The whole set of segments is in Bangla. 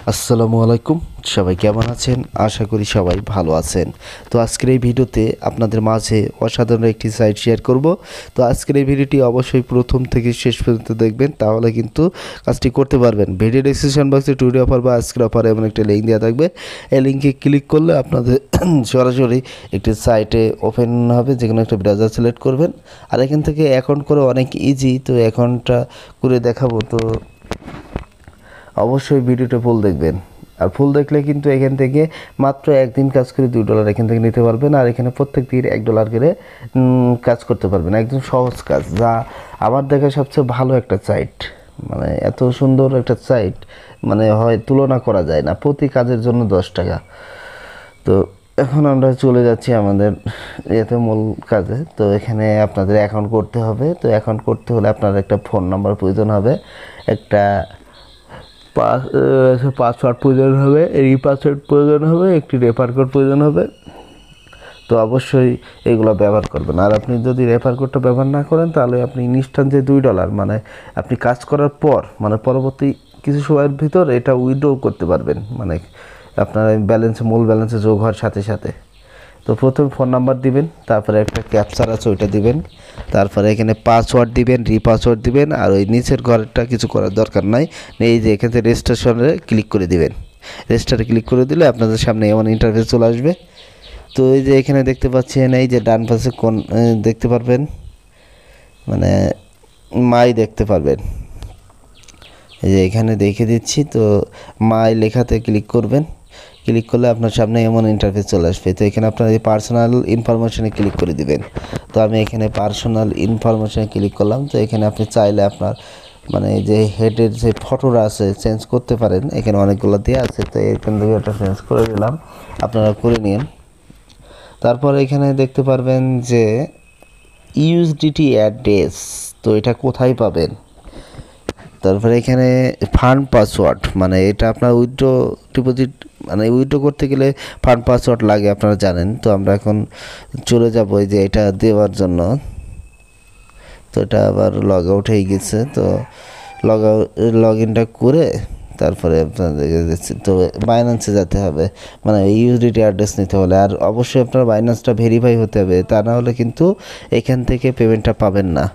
আসসালামু আলাইকুম, সবাই কেমন আছেন? আশা করি সবাই ভালো আছেন। তো আজকের এই ভিডিওতে আপনাদের মাঝে অসাধারণ একটি সাইট শেয়ার করব। তো আজকের এই ভিডিওটি অবশ্যই প্রথম থেকে শেষ পর্যন্ত দেখবেন, তাহলে কিন্তু কাজটি করতে পারবেন। ভিডিও ডেসক্রিপশন বক্সে টুডে অফার বা আজকের অফার এমন একটা লিঙ্ক দেওয়া থাকবে। এই লিঙ্কে ক্লিক করলে আপনাদের সরাসরি একটি সাইটে ওপেন হবে, যে কোনো একটা ব্রাউজার সিলেক্ট করবেন। আর এখান থেকে অ্যাকাউন্ট করে অনেক ইজি। তো অ্যাকাউন্টটা করে দেখাবো। তো অবশ্যই ভিডিওটা ফুল দেখবেন। আর ফুল দেখলে কিন্তু এখান থেকে মাত্র একদিন কাজ করে $2 এখান থেকে নিতে পারবেন। আর এখানে প্রত্যেক দিন $1 করে কাজ করতে পারবেন। একদম সহজ কাজ, যা আমার দেখা সবচেয়ে ভালো একটা সাইট। মানে এত সুন্দর একটা সাইট, মানে হয় তুলনা করা যায় না। প্রতি কাজের জন্য $10। তো এখন আমরা চলে যাচ্ছি আমাদের এতে মূল কাজে। তো এখানে আপনাদের অ্যাকাউন্ট করতে হবে। তো অ্যাকাউন্ট করতে হলে আপনার একটা ফোন নাম্বার প্রয়োজন হবে, একটা পাসওয়ার্ড প্রয়োজন হবে, পাসওয়ার্ড প্রয়োজন হবে, একটি রেফার কোড প্রয়োজন হবে। তো অবশ্যই এগুলো ব্যবহার করবেন। আর আপনি যদি রেফার কোডটা ব্যবহার না করেন, তাহলে আপনি ইনস্ট্যান্ট যে $2, মানে আপনি কাজ করার পর, মানে পরবর্তী কিছু সময়ের ভিতর এটা উইথড্র করতে পারবেন। মানে আপনার ব্যালেন্সে, মূল ব্যালেন্সে যোগ হওয়ার সাথে সাথে। তো প্রথমে ফোন নাম্বার দিবেন, তারপরে একটা ক্যাপচার আছে ওইটা দিবেন, তারপরে এখানে পাসওয়ার্ড দিবেন, রিপাসওয়ার্ড দিবেন। আর ওই নিচের ঘরটা কিছু করার দরকার নাই, এই যে এখান থেকে রেজিস্ট্রেশনে ক্লিক করে দিবেন। রেজিস্টারে ক্লিক করে দিলে আপনাদের সামনে এমন ইন্টারফেস চলে আসবে। তো এই যে এখানে দেখতে পাচ্ছেন, এই যে ডান পাশে কোন দেখতে পারবেন, মানে মাই দেখতে পারবেন। এই যে এখানে দেখে দিচ্ছি। তো মাই লেখাতে ক্লিক করবেন। ক্লিক করলে আপনার সামনে এমন ইন্টারফেস চলে আসবে। তো এখানে আপনার এই পার্সোনাল ইনফরমেশনে ক্লিক করে দিবেন। তো আমি এখানে পার্সোনাল ইনফরমেশনে ক্লিক করলাম। তো এখানে আপনি চাইলে আপনার মানে যে হেডের যে ফটোটা আছে চেঞ্জ করতে পারেন। এখানে অনেকগুলো দেওয়া আছে, তো এখান থেকে একটা চেঞ্জ করে দিলাম, আপনারা করে নিন। তারপর এখানে দেখতে পারবেন যে ইউএসডিটি অ্যাড্রেস, তো এটা কোথায় পাবেন। তারপরে এখানে ফান্ড পাসওয়ার্ড, মানে এটা আপনার উইথড্র ডিপোজিট, মানে উইথড্র করতে গেলে ফান্ড পাসওয়ার্ড লাগে, আপনারা জানেন। তো আমরা এখন চলে যাব এই যে এটা দেওয়ার জন্য। তো এটা আবার লগ আউট হয়ে গেছে। তো লগ ইনটা করে তারপরে আপনাদেরকে দিচ্ছি। তো বাইন্যান্সে যেতে হবে, মানে ইউএসডিটি অ্যাড্রেস নিতে হলে। আর অবশ্যই আপনার বাইন্যান্সটা ভেরিফাই হতে হবে, তা না হলে কিন্তু এখান থেকে পেমেন্টটা পাবেন না।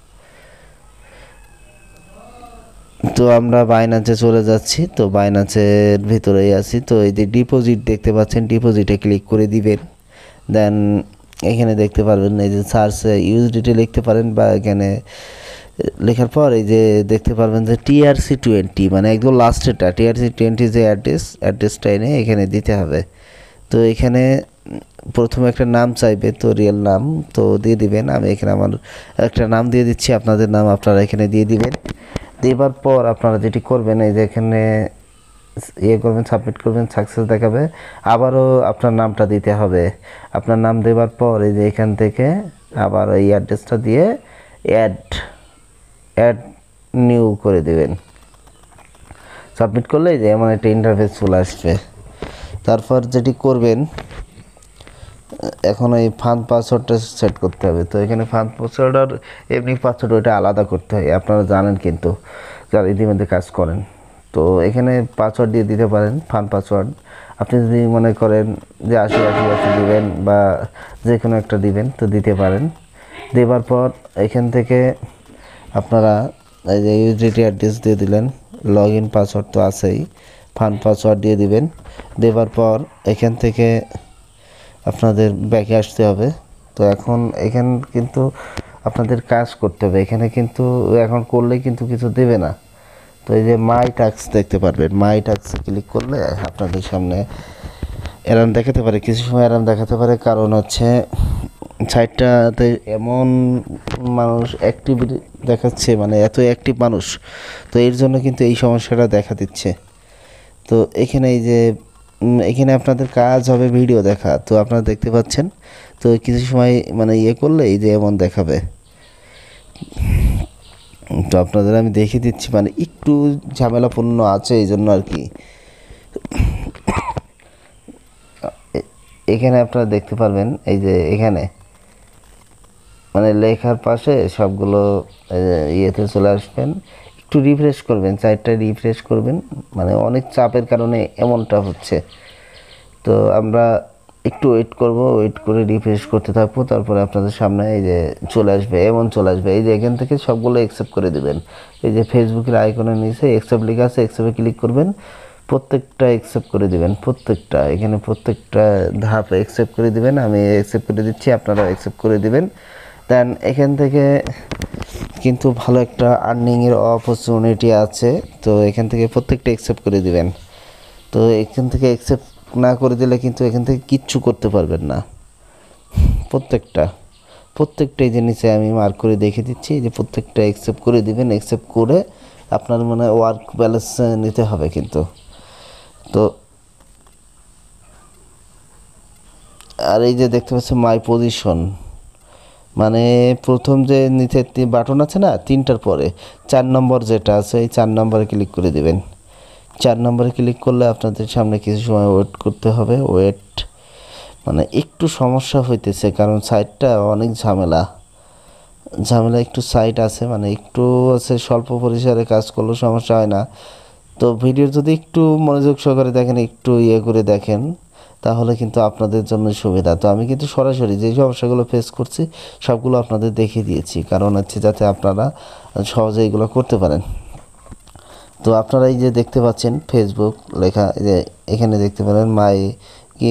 তো আমরা বাইন্যান্সে চলে যাচ্ছি। তো বাইন্যান্সের ভিতরেই আছি। তো এই যে ডিপোজিট দেখতে পাচ্ছেন, ডিপোজিটে ক্লিক করে দিবেন। দেন এখানে দেখতে পারবেন এই যে সার্চে ইউএসডিটি লিখতে পারেন, বা এখানে লেখার পর এই যে দেখতে পারবেন যে TRC20, মানে একদম লাস্টেরটা TRC20 যে অ্যাড্রেসটা এনে এখানে দিতে হবে। তো এখানে প্রথমে একটা নাম চাইবে, তো রিয়েল নাম তো দিয়ে দিবেন। আমি এখানে আমার একটা নাম দিয়ে দিচ্ছি, আপনাদের নাম আপনারা এখানে দিয়ে দিবেন। দেবার পর আপনারা যেটি করবেন, এই যে এখানে করবেন, সাবমিট করবেন, সাকসেস দেখাবে। আবারও আপনার নামটা দিতে হবে। আপনার নাম দেওয়ার পর এই যে এখান থেকে আবার এই অ্যাড্রেসটা দিয়ে অ্যাড নিউ করে দেবেন। সাবমিট করলে যে এমন একটা ইন্টারফেস চলে আসবে। তারপর যেটি করবেন, এখন এই ফান্ড পাসওয়ার্ডটা সেট করতে হবে। তো এখানে ফান্ড পাসওয়ার্ড আর এমনি পাসওয়ার্ড ওইটা আলাদা করতে হয়, আপনারা জানেন কিন্তু যারা ইতিমধ্যে কাজ করেন। তো এখানে পাসওয়ার্ড দিয়ে দিতে পারেন, ফান্ড পাসওয়ার্ড। আপনি যদি মনে করেন যে 80 দিবেন বা যে কোনো একটা দিবেন, তো দিতে পারেন। দেওয়ার পর এখান থেকে আপনারা এই যে ইউএসডিটি অ্যাড্রেস দিয়ে দিলেন, লগ ইন পাসওয়ার্ড তো আছেই, ফান্ড পাসওয়ার্ড দিয়ে দিবেন। দেওয়ার পর এখান থেকে আপনাদের ব্যাকে আসতে হবে। তো এখন এখান কিন্তু আপনাদের কাজ করতে হবে। এখানে কিন্তু এখন করলে কিন্তু কিছু দেবে না। তো এই যে মাই টাস্ক দেখতে পারবেন, মাই টাস্কে ক্লিক করলে আপনাদের সামনে এরকম দেখাতে পারে, কিছু সময় এরকম দেখাতে পারে। কারণ হচ্ছে সাইটটাতে এমন মানুষ অ্যাক্টিভিটি দেখাচ্ছে, মানে এত অ্যাক্টিভ মানুষ, তো এর জন্য কিন্তু এই সমস্যাটা দেখা দিচ্ছে। তো এখানে এই যে এখানে আপনাদের কাজ হবে ভিডিও দেখা, তো আপনারা দেখতে পাচ্ছেন। তো কিছু সময় মানে করলে এই যে এমন দেখাবে। তো আপনাদের আমি দেখিয়ে দিচ্ছি, মানে একটু ঝামেলাপূর্ণ আছে এই জন্য আর কি। এখানে আপনারা দেখতে পারবেন এই যে এখানে মানে লেখার পাশে সবগুলো ইয়েতে চলে আসবেন, একটু রিফ্রেশ করবেন, সাইটটা রিফ্রেশ করবেন, মানে অনেক চাপের কারণে এমনটা হচ্ছে। তো আমরা একটু ওয়েট করব, ওয়েট করে রিফ্রেশ করতে থাকবো, তারপরে আপনাদের সামনে এই যে চলে আসবে, এমন চলে আসবে। এই যে এখান থেকে সবগুলো অ্যাকসেপ্ট করে দিবেন। এই যে ফেসবুকের আইকনের নিচে অ্যাকসেপ্ট লেখা আছে, অ্যাকসেপ্টে ক্লিক করবেন, প্রত্যেকটা অ্যাকসেপ্ট করে দিবেন, প্রত্যেকটা এখানে প্রত্যেকটা ধাপ অ্যাকসেপ্ট করে দিবেন। আমি অ্যাকসেপ্ট করে দিচ্ছি, আপনারা অ্যাকসেপ্ট করে দিবেন। দেন এখান থেকে কিন্তু ভালো একটা আর্নিংয়ের অপরচুনিটি আছে। তো এখান থেকে প্রত্যেকটা অ্যাকসেপ্ট করে দিবেন। তো এখান থেকে অ্যাকসেপ্ট না করে দিলে কিন্তু এখান থেকে কিচ্ছু করতে পারবেন না। প্রত্যেকটা এই যে নিচে আমি মার্ক করে দেখে দিচ্ছি, যে প্রত্যেকটা অ্যাকসেপ্ট করে দিবেন। অ্যাকসেপ্ট করে আপনার মানে ওয়ার্ক ব্যালেন্স নিতে হবে কিন্তু। তো আর এই যে দেখতে পাচ্ছেন মাই পজিশন, মানে প্রথম যে নিচে বাটন আছে না, 3টার পরে 4 নম্বর যেটা আছে, এই 4 নম্বরে ক্লিক করে দিবেন। 4 নম্বরে ক্লিক করলে আপনাদের সামনে কিছু সময় ওয়েট করতে হবে। ওয়েট মানে একটু সমস্যা হইতেছে, কারণ সাইটটা অনেক ঝামেলা একটু সাইট আছে, মানে একটু আছে, স্বল্প পরিসরে কাজ করলেও সমস্যা হয় না। তো ভিডিও যদি একটু মনোযোগ সহকারে দেখেন, একটু করে দেখেন, তাহলে কিন্তু আপনাদের জন্য সুবিধা। তো আমি কিন্তু সরাসরি যে সমস্যাগুলো ফেস করছি সবগুলো আপনাদের দেখিয়ে দিয়েছি, কারণ হচ্ছে যাতে আপনারা সহজে এগুলো করতে পারেন। তো আপনারা এই যে দেখতে পাচ্ছেন ফেসবুক লেখা, যে এখানে দেখতে পারেন মাই কি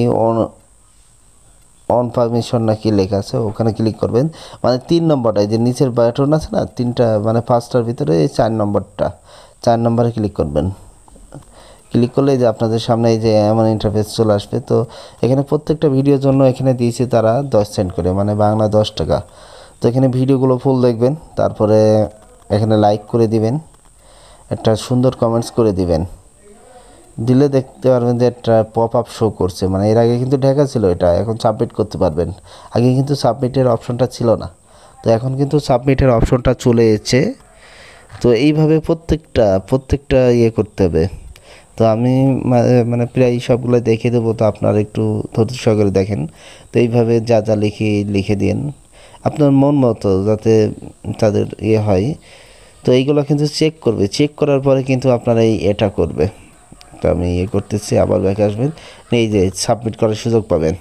অন পারমিশন না কি লেখা আছে, ওখানে ক্লিক করবেন। মানে 3 নম্বরটা, এই যে নিচের বাটন আছে না 3টা, মানে 5টার ভিতরে এই 4 নম্বরটা, 4 নম্বরে ক্লিক করবেন। ক্লিক করলে যে আপনাদের সামনে এই যে এমন ইন্টারফেস চলে আসবে। তো এখানে প্রত্যেকটা ভিডিওর জন্য এখানে দিয়েছে তারা 10 সেন্ট করে, মানে বাংলা 10 টাকা। তো এখানে ভিডিওগুলো ফুল দেখবেন, তারপরে এখানে লাইক করে দিবেন, একটা সুন্দর কমেন্টস করে দিবেন। দিলে দেখতে পারবেন যে একটা পপ আপ শো করছে, মানে এর আগে কিন্তু ঢাকা ছিল, এটা এখন সাবমিট করতে পারবেন। আগে কিন্তু সাবমিটের অপশনটা ছিল না, তো এখন কিন্তু সাবমিটের অপশনটা চলে এসেছে। তো এইভাবে প্রত্যেকটা করতে হবে। তো আমি মানে প্রায় সবগুলো দেখে দেবো, তো আপনারা একটু ধৈর্য সহকারে দেখেন। তো এইভাবে যা যা লিখে দিন আপনার মন মতো, যাতে তাদের হয়। তো এইগুলো কিন্তু চেক করবে, চেক করার পরে কিন্তু আপনারা এটা করবে। তো আমি করতেছি, আবার ব্যাক আসবেন, এই যে সাবমিট করার সুযোগ পাবেন।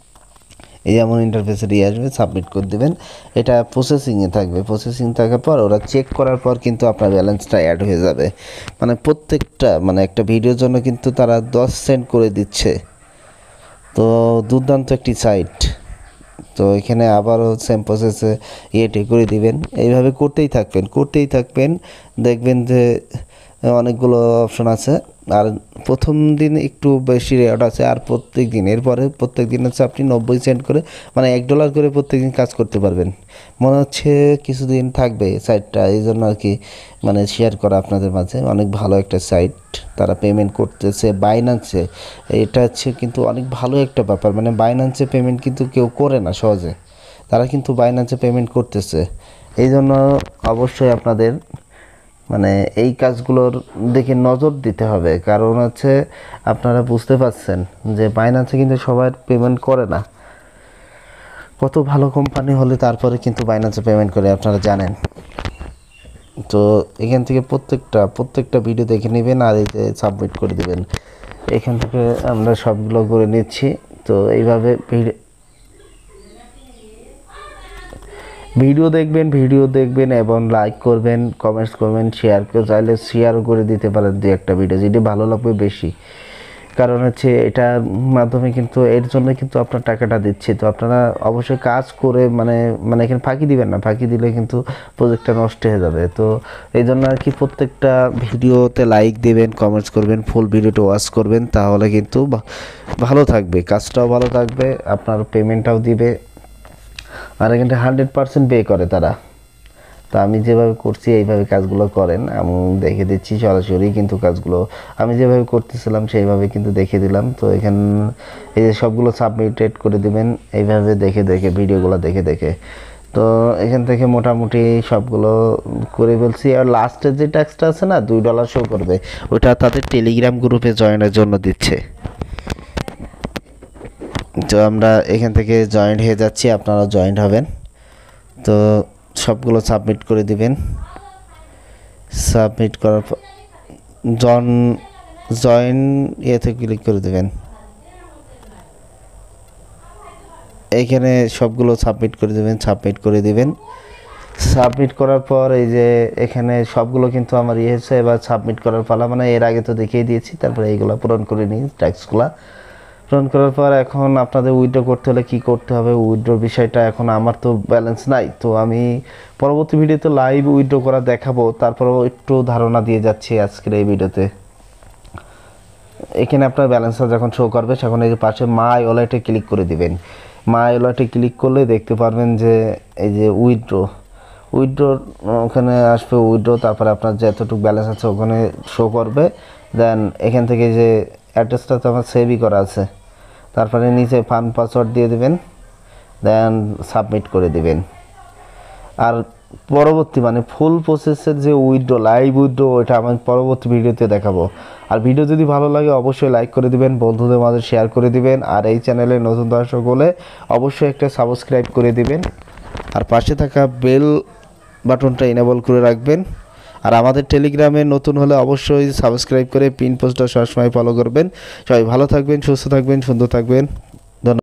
এই যেমন ইন্টারফেসে আসবে, সাবমিট করে দেবেন। এটা প্রসেসিংয়ে থাকবে, প্রসেসিং থাকার পর ওরা চেক করার পর কিন্তু আপনার ব্যালেন্সটা অ্যাড হয়ে যাবে। মানে প্রত্যেকটা, মানে একটা ভিডিওর জন্য কিন্তু তারা 10 সেন্ট করে দিচ্ছে। তো দুর্দান্ত একটি সাইট। তো এখানে আবারও সেম প্রসেসে করে দিবেন। এইভাবে করতেই থাকবেন, দেখবেন যে অনেকগুলো অপশন আছে। আর প্রথম দিন একটু বেশি রেট আছে, আর প্রত্যেক দিন এরপরে প্রত্যেক দিন হচ্ছে আপনি 90 সেন্ট করে, মানে $1 করে প্রত্যেক দিন কাজ করতে পারবেন। মনে হচ্ছে কিছুদিন থাকবে সাইটটা, এই জন্য আর কি মানে শেয়ার করা আপনাদের মাঝে। অনেক ভালো একটা সাইট, তারা পেমেন্ট করতেছে বাইন্যান্সে। এটা হচ্ছে কিন্তু অনেক ভালো একটা ব্যাপার, মানে বাইন্যান্সে পেমেন্ট কিন্তু কেউ করে না সহজে, তারা কিন্তু বাইন্যান্সে পেমেন্ট করতেছে। এই জন্য অবশ্যই আপনাদের মানে এই কাজগুলোর দিকে নজর দিতে হবে, কারণ হচ্ছে আপনারা বুঝতে পারছেন যে বাইন্যান্সে কিন্তু সবাই পেমেন্ট করে না। কত ভালো কোম্পানি হলে তারপরে কিন্তু বাইন্যান্সে পেমেন্ট করে, আপনারা জানেন। তো এখান থেকে প্রত্যেকটা ভিডিও দেখে নেবেন, আর এই যে সাবমিট করে দেবেন। এখান থেকে আমরা সবগুলো করে নিচ্ছি। তো এইভাবে ভিডিও দেখবেন এবং লাইক করবেন, কমেন্টস করবেন, চাইলে শেয়ারও করে দিতে পারেন 2-1টা ভিডিও, যেটি ভালো লাগবে বেশি। কারণ হচ্ছে এটার মাধ্যমে কিন্তু, এর জন্য কিন্তু আপনার টাকাটা দিচ্ছি। তো আপনারা অবশ্যই কাজ করে মানে এখানে ফাঁকি দিবেন না, ফাঁকি দিলে কিন্তু প্রজেক্টটা নষ্ট হয়ে যাবে। তো এই জন্য আর কি প্রত্যেকটা ভিডিওতে লাইক দেবেন, কমেন্টস করবেন, ফুল ভিডিওটা ওয়াচ করবেন, তাহলে কিন্তু ভালো থাকবে, কাজটাও ভালো থাকবে, আপনার পেমেন্টটাও দিবে। আর এখানে 100% পে করে তারা। তো আমি যেভাবে করছি এইভাবে কাজগুলো করেন, আমি দেখে দিচ্ছি সরাসরি, কিন্তু কাজগুলো আমি যেভাবে করতেছিলাম সেইভাবে কিন্তু দেখে দিলাম। তো এখানে এই যে সবগুলো সাবমিটেড করে দিবেন, এইভাবে দেখে ভিডিওগুলো দেখে। তো এখান থেকে মোটামুটি সবগুলো করে ফেলছি। আর লাস্টের যে ট্যাক্সটা আছে না, $2 শো করবে, ওটা তাদের টেলিগ্রাম গ্রুপে জয়েনের জন্য দিচ্ছে। তো আমরা এখান থেকে জয়েন্ট হয়ে যাচ্ছি, আপনারা জয়েন্ট হবেন। তো সবগুলো সাবমিট করে দিবেন, সাবমিট করার পর জয়েন ইয়েতে ক্লিক করে দেবেন। এইখানে সবগুলো সাবমিট করে দেবেন, সাবমিট করে দিবেন। সাবমিট করার পর এই যে এখানে সবগুলো কিন্তু আমার ইয়ে হচ্ছে, এবার সাবমিট করার পালা, মানে এর আগে তো দেখিয়ে দিয়েছি। তারপরে এইগুলো পূরণ করে নিই, ট্যাক্সগুলো পূরণ করার পর এখন আপনাদের উইথড্র করতে হলে কি করতে হবে, উইথড্রর বিষয়টা এখন আমার তো ব্যালেন্স নাই, তো আমি পরবর্তী ভিডিওতে লাইভ উইথড্র করা দেখাবো, তারপরেও একটু ধারণা দিয়ে যাচ্ছি আজকের এই ভিডিওতে। এখানে আপনার ব্যালেন্সটা যখন শো করবে তখন এই যে পাশে মাই ওয়ালেটে ক্লিক করে দিবেন। মাই ওয়ালেটে ক্লিক করলে দেখতে পারবেন যে এই যে উইথড্র ওখানে আসবে উইথড্র, তারপরে আপনার যতটুকু ব্যালেন্স আছে ওখানে শো করবে। দেন এখান থেকে যে অ্যাড্রেসটা তো আমার সেভই করা আছে, তারপরে নিচে ফান্ড পাসওয়ার্ড দিয়ে দেবেন, দেন সাবমিট করে দিবেন। আর পরবর্তী মানে ফুল প্রসেসের যে উইথড্র, লাইভ উইথড্র, ওইটা আমি পরবর্তী ভিডিওতে দেখাবো। আর ভিডিও যদি ভালো লাগে অবশ্যই লাইক করে দিবেন, বন্ধুদের মাঝে শেয়ার করে দিবেন। আর এই চ্যানেলে নতুন দর্শক হলে অবশ্যই একটা সাবস্ক্রাইব করে দিবেন, আর পাশে থাকা বেল বাটনটা এনেবল করে রাখবেন। আর আমাদের টেলিগ্রামে নতুন হলে অবশ্যই সাবস্ক্রাইব করে পিন পোস্টটা সবসময় ফলো করবেন। সবাই ভালো থাকবেন, সুস্থ থাকবেন, সুন্দর থাকবেন।